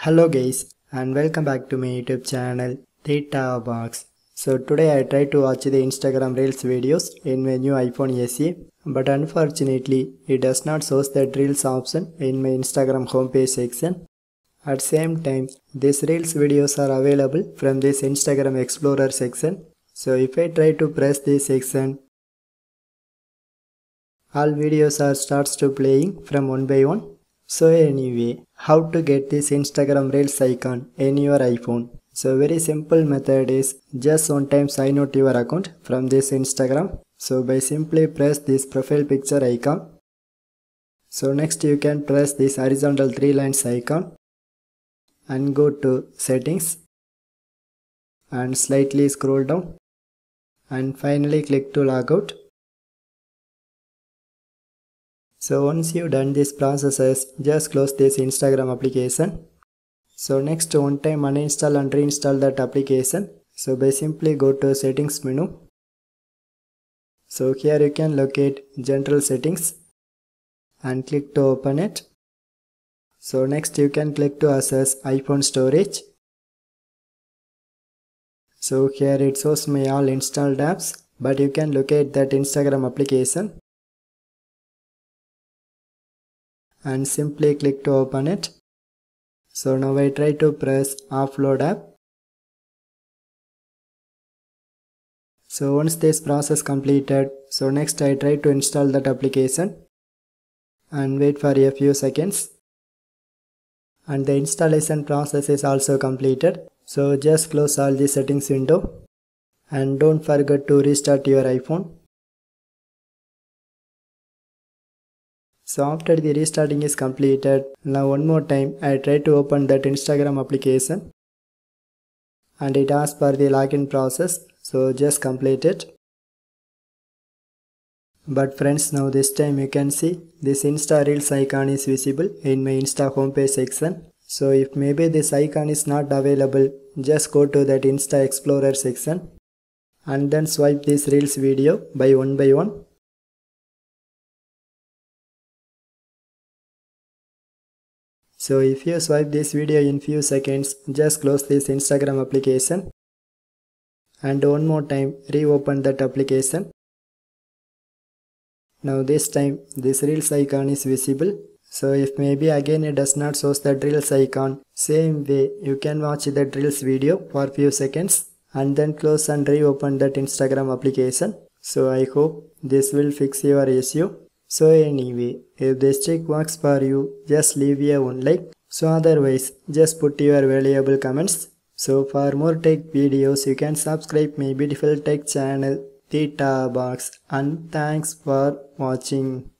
Hello guys and welcome back to my YouTube channel Data Box. So today I tried to watch the Instagram Reels videos in my new iPhone SE, but unfortunately it does not show the Reels option in my Instagram homepage section. At same time, these Reels videos are available from this Instagram Explorer section. So if I try to press this section, all videos are starts to playing from one by one. So anyway, how to get this Instagram Reels icon in your iPhone? So very simple method is just one time sign out your account from this Instagram. So by simply press this profile picture icon. So next you can press this horizontal 3 lines icon and go to settings and slightly scroll down and finally click to log out. So once you done these processes, just close this Instagram application. So next one time uninstall and reinstall that application. So by simply go to settings menu. So here you can locate general settings and click to open it. So next you can click to access iPhone storage. So here it shows my all installed apps, but you can locate that Instagram application and simply click to open it. So now I try to press offload app. So once this process completed, so next I try to install that application and wait for a few seconds. And the installation process is also completed. So just close all the settings window and don't forget to restart your iPhone. So after the restarting is completed, now one more time I try to open that Instagram application and it asks for the login process, so just complete it. But friends, now this time you can see this Insta Reels icon is visible in my Insta homepage section. So if maybe this icon is not available, just go to that Insta Explorer section and then swipe this Reels video by one. So if you swipe this video in few seconds, just close this Instagram application and one more time reopen that application. Now this time this Reels icon is visible. So if maybe again it does not show the Reels icon, same way you can watch the Reels video for few seconds and then close and reopen that Instagram application. So I hope this will fix your issue. So anyway, if this trick works for you, just leave a one like. So otherwise, just put your valuable comments. So for more tech videos, you can subscribe my beautiful tech channel Data Box, and thanks for watching.